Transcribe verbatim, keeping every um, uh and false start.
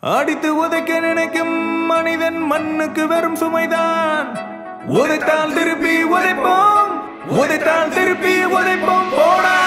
அடித்து உதைக்க நினைக்கும் மனிதன் மண்ணுக்கு வெறும் சுமைதான். உதைத்தால் திருப்பி உதைப்போம், உதைத்தால் திருப்பி உதைப்போம். போடா